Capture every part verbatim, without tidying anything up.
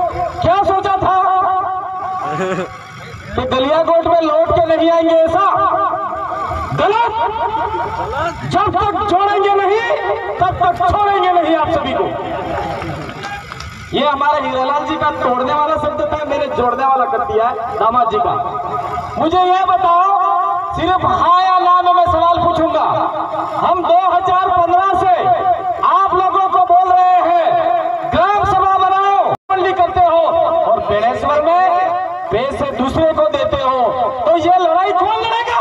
क्या सोचा था कि गलियाकोट में लौट के नहीं आएंगे? ऐसा गलत। जब तक छोड़ेंगे नहीं तब तक छोड़ेंगे नहीं आप सभी को। ये हमारे हीरालाल जी का तोड़ने वाला शब्द था, मैंने जोड़ने वाला कर दिया है दामाद जी का। मुझे ये बताओ, सिर्फ हाँ या ना में मैं सवाल पूछूंगा। हम दो हज़ार पंद्रह से आप लोगों को बोल रहे हैं ग्राम सभा बनाओ, मंडी करते हो और बेड़ेश्वर में पैसे दूसरे को देते हो, तो ये लड़ाई कौन लड़ेगा?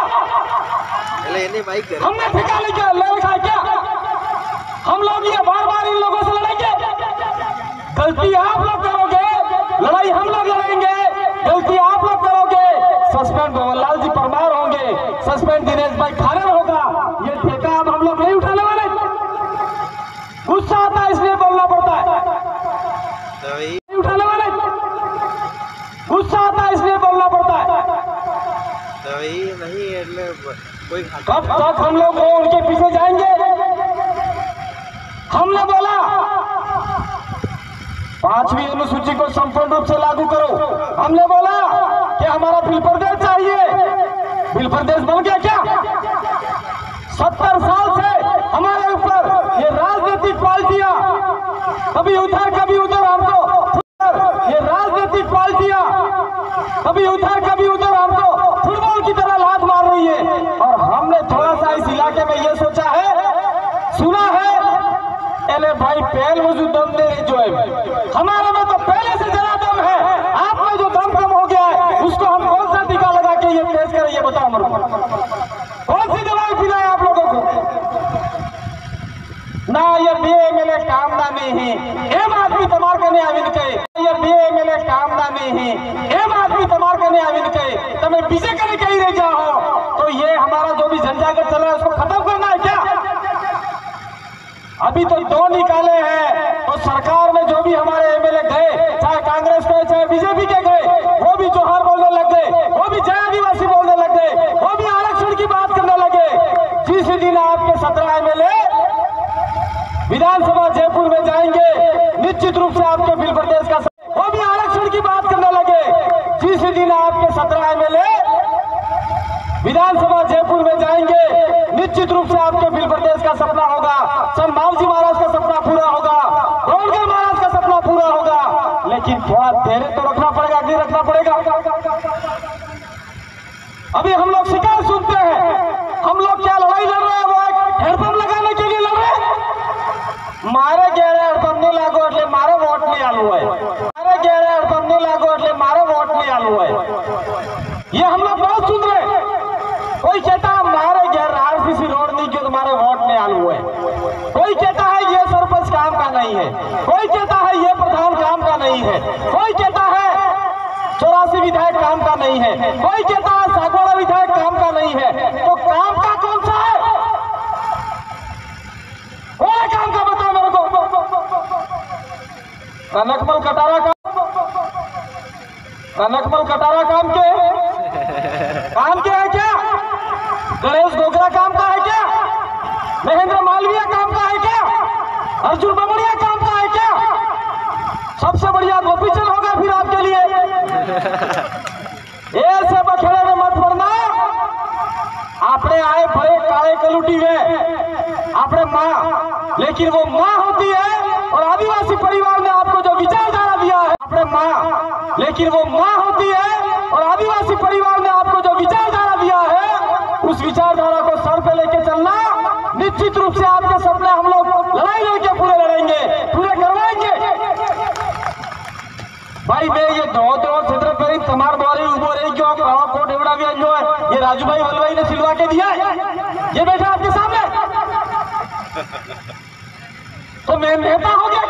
हमने ठेका लेके ले रखा है क्या? हम लोग ये बार बार इन लोगों से लड़ेंगे? गलती आप लोग करोगे, लड़ाई हम लोग लड़ेंगे। गलती आप लोग करोगे, सस्पेंड भंवरलाल जी परमार होंगे, सस्पेंड दिनेश भाई खारर होगा। ये ठेका अब हम लोग नहीं उठाने वाले। गुस्सा आता है इसलिए बोलना पड़ता है, नहीं उठाने वाले। गुस्सा आता है इसलिए बोलना पड़ता है। नहीं कब तक हम लोग उनके पीछे जाएंगे? हमने बोला पांचवी अनुसूची को संपूर्ण रूप से लागू करो। हमने बोला कि हमारा बिल प्रदेश चाहिए। बिल प्रदेश बन गया क्या? सत्तर साल से हमारे ऊपर ये राजनीतिक पार्टियां कभी उधर कभी उधर हमको, ये राजनीतिक पार्टियां कभी उधर कभी उधर हमको फुटबॉल की तरह लात मार रही है। और हमने थोड़ा सा इस इलाके में ये सोचा है, सुना है, अरे भाई पहल में जो दम दे रही जो है, हमारे में तो पहले से जरा दम है। आप में जो दम कम हो गया है उसको हम कौन सा टीका लगा के ये पेश करें? ये बताओ मेरे को, कौन सी दवाई पिलाए आप लोगों को? ना ये बी एम एल ए काम ना नहीं है, एम आदमी तमार करने आविन कहे, ये बी एम एल ए काम ना नहीं है, एम आदमी तमार करने आविन कहे, तो मैं पीछे करे कहीं रह जाओ। तो ये हमारा जो भी झंझागत चल रहा है उसको खत्म करना है क्या? अभी तो दो निकाले हैं, तो सरकार में जो भी हमारे एम एल ए गए, चाहे कांग्रेस के चाहे बीजेपी के गए, वो भी जोहार बोलने लग गए, वो भी जय आदिवासी बोलने लग गए, वो भी आरक्षण की बात करने लगे। जिस दिन आपके सत्रह एम एल ए विधानसभा जयपुर में जाएंगे, निश्चित रूप से आपके बिल प्रदेश का वो भी आरक्षण की बात करने लगे। जिस दिन आपके सत्रह एम एल ए विधानसभा जयपुर में जाएंगे, निश्चित रूप से आपके बिल प्रदेश का सपना होगा, संभाव जी महाराज का सपना पूरा होगा, गोलगर महाराज का सपना पूरा होगा। लेकिन थोड़ा धैर्य तो रखना पड़ेगा, नहीं रखना पड़ेगा? अभी हम लोग शिकायत सुनते हैं, हम लोग क्या लड़ाई लड़ रहे हैं? वो एक हेडपंप लगाने के लिए लड़ रहे हैं। मारे कह रहे हेडपंप नहीं लागू એટલે मारे वोट नहीं आलू है, मारे कह रहे हेडपंप नहीं लागू એટલે मारे वोट नहीं आलू है। ये हम लोग बहुत सुन रहे हैं। कोई कहता है मारे गैर आरसीसी रोड नहीं क्यों तुम्हारे वोट नहीं आलू है, कोई कहता है ये सरपंच काम का नहीं है, कोई कहता है ये प्रधान काम का नहीं है, कोई कहता है चौरासी विधायक काम का नहीं है, कोई कहता है सागवाड़ा विधायक काम का नहीं है। तो काम का कौन सा है? कोई काम का बताओ मेरे को। कनकमल कटारा का कनकमल कटारा काम के काम के है क्या? गणेश गोगरा काम का है क्या? महेंद्र मालवीय काम का है क्या? अर्जुन बमड़िया काम का है क्या? सबसे बढ़िया गोपीचंद होगा फिर आपके लिए। ऐसे बखेड़े में मत पड़ना। आपने आए बड़े काले कलुटी में आपने माँ, लेकिन वो माँ होती है और आदिवासी परिवार ने आपको जो विचारधारा दिया है, आपने माँ, लेकिन वो माँ होती है और आदिवासी परिवार ने आपको जो विचारधारा दिया है, उस विचारधारा को सर पे लेके चलना। निश्चित रूप से आपके सपने हम लोग लड़ाई लड़के पूरे लड़ेंगे, पूरे करवाएंगे। भाई मैं ये दो दो क्षेत्र पर तमार द्वारे उबो रही क्यों कोट एवड़ा भी जो है ये राजू भाई वलवाई ने सिलवा के दिया है, ये बैठा आपके सामने। तो मैं नेता हो गया